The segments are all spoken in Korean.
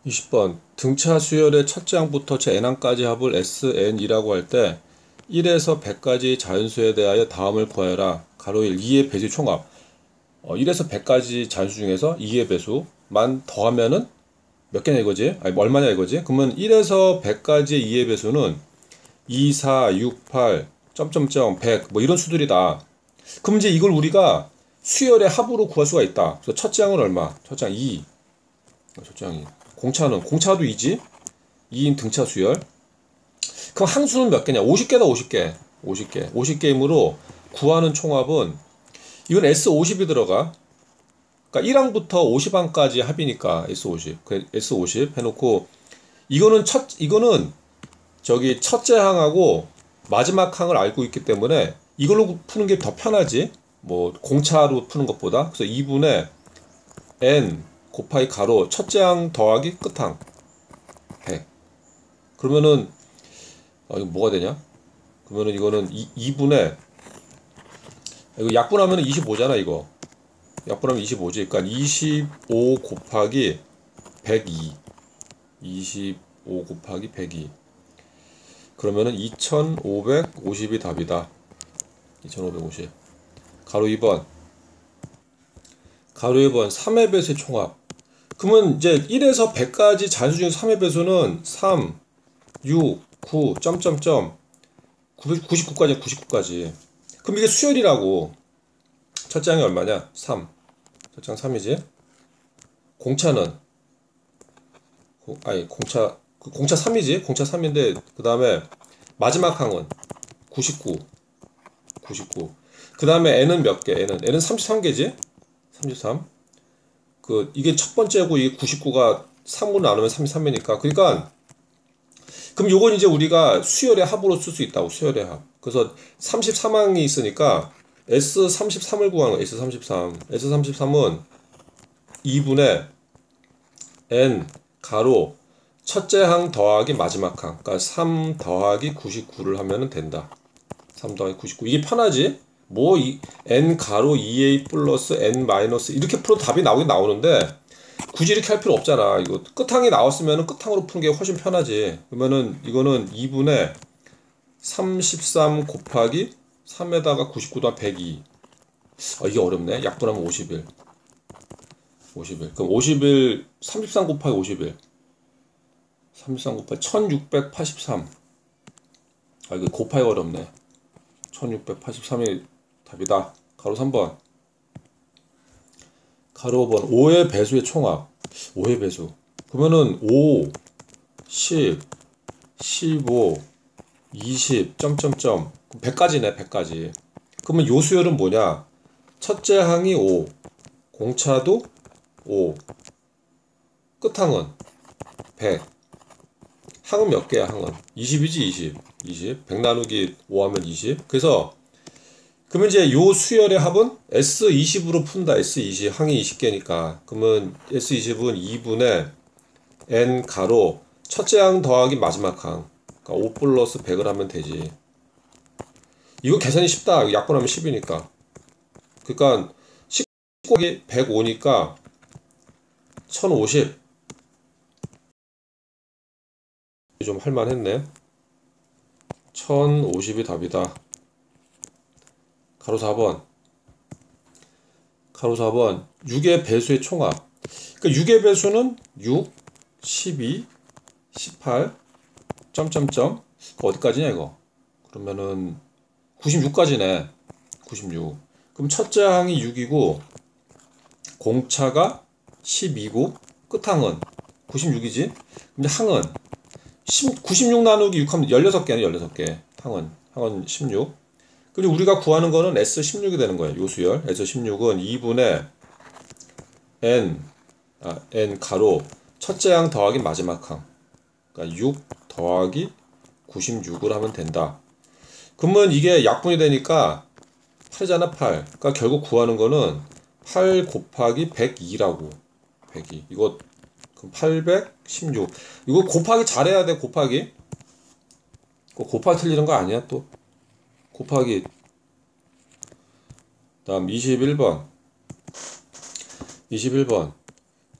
20번 등차 수열의 첫째 항부터 제 n항까지 합을 Sn이라고 할 때 1에서 100까지 자연수에 대하여 다음을 구하여라. 가로 1, 2의 배수 총합. 1에서 100까지 자연수 중에서 2의 배수만 더하면은 몇 개냐 이거지? 아니 얼마냐 이거지? 그러면 1에서 100까지의 2의 배수는 2, 4, 6, 8, 점점점, 100, 뭐 이런 수들이다. 그럼 이제 이걸 우리가 수열의 합으로 구할 수가 있다. 그래서 첫째 항은 얼마? 첫째 항 2. 첫째 항 2. 공차도 2지? 2인 등차 수열. 그럼 항수는 몇 개냐? 50개다, 50개. 50개. 50개이므로 구하는 총합은, 이건 S50이 들어가. 그러니까 1항부터 50항까지 합이니까 S50. S50 해놓고, 이거는 저기 첫째 항하고 마지막 항을 알고 있기 때문에 이걸로 푸는 게 더 편하지. 뭐, 공차로 푸는 것보다. 그래서 2분의 n 곱하기 가로 첫째 항 더하기 끝항 100. 그러면은 이거 뭐가 되냐? 그러면은 이거는 2분의 이거 약분하면 25잖아 이거. 약분하면 25지. 그러니까 25 곱하기 102. 25 곱하기 102. 그러면은 2550이 답이다. 2550. 가로 2번. 가로 2번 3의 배수의 총합. 그러면 이제 1에서 100까지 잔수 중에서 3의 배수는 3, 6, 9, 점점점 99까지 99까지. 그럼 이게 수열이라고. 첫째 항이 얼마냐? 3. 첫째 항 3이지. 공차는 공차 3이지. 공차 3인데 그다음에 마지막 항은 99. 99. 그다음에 n은 몇 개? n은 33개지. 33. 이게 첫 번째고 이게 99가 3으로 나누면 33이니까. 그러니까 그럼 요건 이제 우리가 수열의 합으로 쓸 수 있다고. 수열의 합. 그래서 33항이 있으니까 S33을 구하는 거야. S33. S33은 2분의 n 가로 첫째 항 더하기 마지막 항. 그러니까 3 더하기 99를 하면은 된다. 3 더하기 99. 이게 편하지? 뭐 n 가로 2a 플러스 n 마이너스 이렇게 풀어도 답이 나오긴 나오는데 굳이 이렇게 할 필요 없잖아. 이거 끝항이 나왔으면 끝항으로 푸는 게 훨씬 편하지. 그러면은 이거는 2분의 33 곱하기 3에다가 99 더한 102. 이게 어렵네. 약분하면 51. 51. 그럼 51, 33 곱하기 51. 33 곱하기 1683. 이거 곱하기 어렵네. 1683이 답이다. 가로 3번. 가로 5번. 5의 배수의 총합. 5의 배수. 그러면은 5, 10, 15, 20, 점점점. 100까지네, 100까지. 그러면 요 수열은 뭐냐? 첫째 항이 5, 공차도 5, 끝항은 100. 항은 몇 개야, 항은? 20이지, 20. 20. 100 나누기 5 하면 20. 그래서, 그러면 이제 요 수열의 합은 S20으로 푼다, S20. 항이 20개니까. 그러면 S20은 2분의 n 가로 첫째 항 더하기 마지막 항. 그러니까 5 플러스 100을 하면 되지. 이거 계산이 쉽다. 약분하면 10이니까. 그러니까 10 곱하기 105니까 1050. 좀 할만했네. 1050이 답이다. 가로 4번. 가로 4번. 6의 배수의 총합. 그러니까 6의 배수는 6, 12, 18, 점점점. 어디까지냐 이거? 그러면은 96까지네. 96. 그럼 첫째 항이 6이고 공차가 12고 끝항은 96이지. 근데 항은 96 나누기 6 하면 16개네. 16개. 항은 16. 그리고 우리가 구하는 거는 S16이 되는 거예요. 요수열. S16은 2분의 n 가로 첫째 항 더하기 마지막 항. 그러니까 6 더하기 96을 하면 된다. 그러면 이게 약분이 되니까 8이잖아, 8. 그러니까 결국 구하는 거는 8 곱하기 102라고. 102. 이거 816. 이거 곱하기 잘해야 돼, 곱하기. 곱하기 틀리는 거 아니야, 또. 곱하기. 다음 21번. 21번.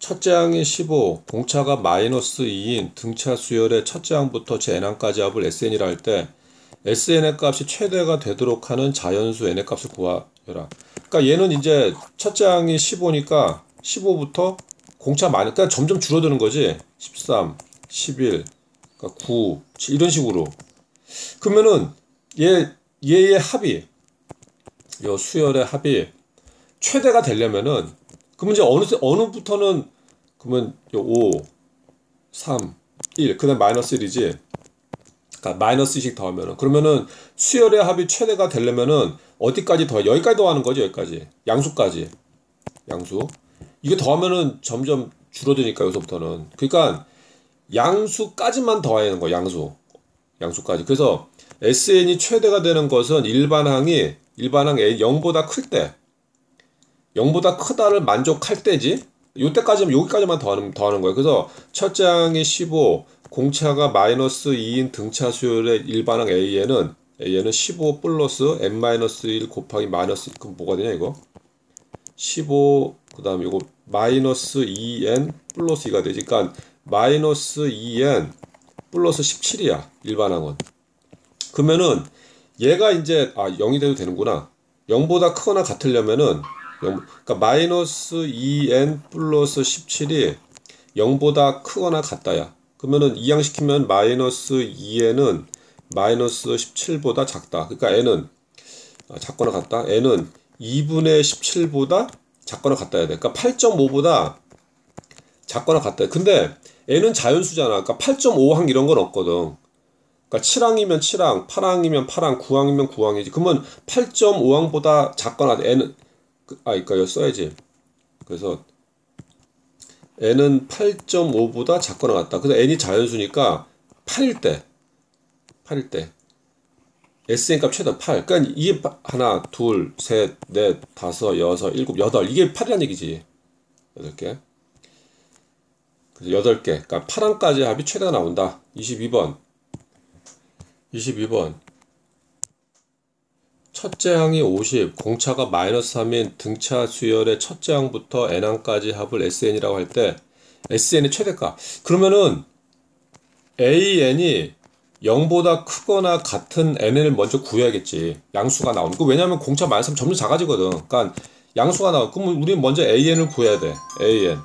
첫째 항이 15, 공차가 마이너스 2인 등차 수열의 첫째 항부터 제 n항까지 합을 SN이라 할 때 SN의 값이 최대가 되도록 하는 자연수 n의 값을 구하여라. 그러니까 얘는 이제 첫째 항이 15니까 15부터 공차 많으니까 그러니까 점점 줄어드는 거지. 13, 11, 그러니까 9, 7 이런 식으로. 그러면은 얘의 합이 요 수열의 합이 최대가 되려면은 그러면 이제 어느부터는 그러면 요 5, 3, 1 그다음 마이너스 1이지. 그러니까 마이너스 1씩 더하면은 그러면은 수열의 합이 최대가 되려면은 어디까지 더 여기까지 더하는 거죠. 여기까지 양수까지 양수 이게 더하면은 점점 줄어드니까 여기서부터는 그러니까 양수까지만 더해야 하는 거야. 양수까지. 그래서 SN이 최대가 되는 것은 일반항 A 0보다 클 때 0보다 크다를 만족할 때지. 요때까지면 여기까지만 더하는 거예요. 그래서 첫째 항이 15 공차가 마이너스 2인 등차 수열의 일반항 A에는 15 플러스 n-1 곱하기 마이너스 그럼 뭐가 되냐 이거 15 그 다음에 이거 마이너스 2n 플러스 2가 되지. 그러니까 마이너스 2n 플러스 17이야 일반항은. 그러면은 얘가 이제 0이 돼도 되는구나. 0보다 크거나 같으려면은 그러니까 마이너스 2n 플러스 17이 0보다 크거나 같다야. 그러면은 이항시키면 마이너스 2n은 마이너스 17보다 작다. 그러니까 n은 작거나 같다. n은 2분의 17보다 작거나 같다야 돼. 그러니까 8.5보다 작거나 같다. 근데 n은 자연수잖아. 그러니까 8.5항 이런 건 없거든. 그러니까 7항이면 7항, 8항이면 8항, 9항이면 9항이지. 그러면 8.5항보다 작거나 n은 그러니까 여기 써야지. 그래서 n은 8.5보다 작거나 같다. 그래서 n이 자연수니까 8일 때 SN 값 최대 8. 그러니까 이게 하나, 둘, 셋, 넷, 다섯, 여섯, 일곱, 여덟. 이게 8이란 얘기지. 8개. 그래서 8개. 그러니까 8항까지 합이 최대가 나온다. 22번. 첫째 항이 50, 공차가 마이너스 3인 등차 수열의 첫째 항부터 n항까지 합을 SN이라고 할 때 SN의 최대값. 그러면은 AN이 0보다 크거나 같은 n을 먼저 구해야겠지. 양수가 나오는 거. 왜냐면 공차 마이너스 3 점점 작아지거든. 그러니까 양수가 나와. 그러면 우리는 먼저 AN을 구해야 돼. AN.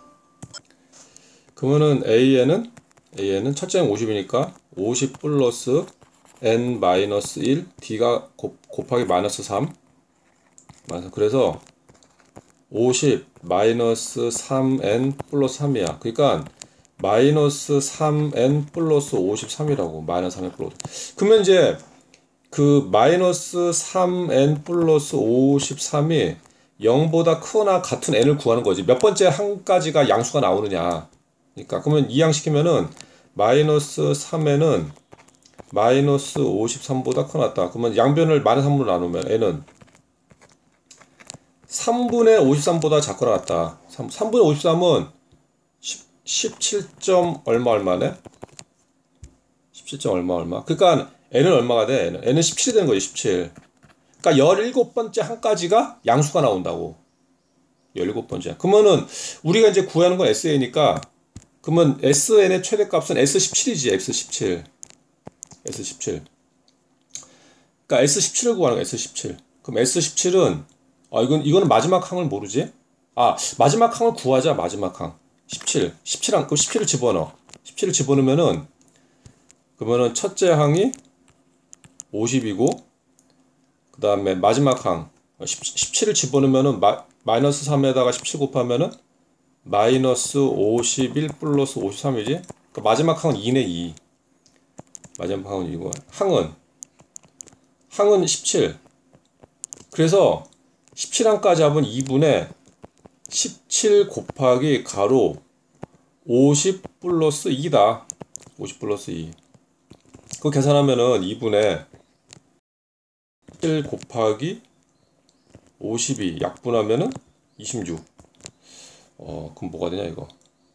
그러면은 AN은 첫째 항 50이니까 50 플러스 n-1 d가 곱하기 마이너스 3 그래서 50 마이너스 3n 플러스 3이야. 그러니까 마이너스 3n 플러스 53이라고. 마이너스 3n 플러스. 그러면 이제 그 마이너스 3n 플러스 53이 0보다 크거나 같은 n을 구하는 거지. 몇 번째 항까지가 양수가 나오느냐. 그러니까 그러면 이항시키면은 마이너스 3n은 마이너스 53보다 커났다. 그러면 양변을 마이너스 3으로 나누면 n은 3분의 53보다 작거나 같다. 3분의 53은 17. 얼마네? 17. 얼마. 그러니까 n은 얼마가 돼? n은 17이 되는 거지. 17. 그러니까 17번째 항까지가 양수가 나온다고. 17번째. 그러면은 우리가 이제 구하는 건 SN이니까 그러면 SN의 최대값은 S17이지. S17. 그러니까 S17을 구하는 거야. S17. 그럼 S17은 이거는 마지막 항을 모르지? 마지막 항을 구하자. 마지막 항. 17항. 그럼 17을 집어넣어. 17을 집어넣으면은 그러면은 첫째 항이 50이고 그 다음에 마지막 항 17을 집어넣으면은 마이너스 3에다가 17 곱하면은 마이너스 51 플러스 53이지? 그러니까 마지막 항은 2네 2. 마지막 항은 이거. 항은 17. 그래서 17항까지 합은 2분의 17 곱하기 가로 50 플러스 2다. 50 플러스 2. 그거 계산하면은 2분의 7 곱하기 52 약분하면은 26. 그럼 뭐가 되냐 이거.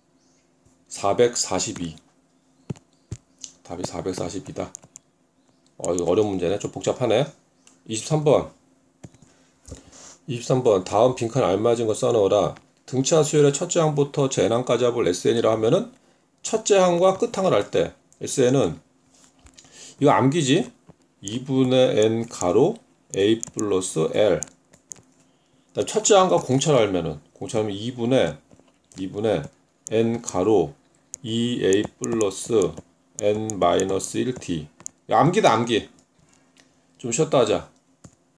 442. 답이 442다. 이거 어려운 문제네. 좀 복잡하네. 23번. 다음 빈칸 알맞은 거 써넣어라. 등차 수열의 첫째 항부터 제 n항까지 합을 SN이라 하면은 첫째 항과 끝항을 할 때 SN은 이거 암기지? 2분의 n 가로 a 플러스 l. 첫째 항과 공차를 알면은 공차하면 2분의 n 가로 2a 플러스 n 마이너스 1t. 암기다 암기. 좀 쉬었다 하자.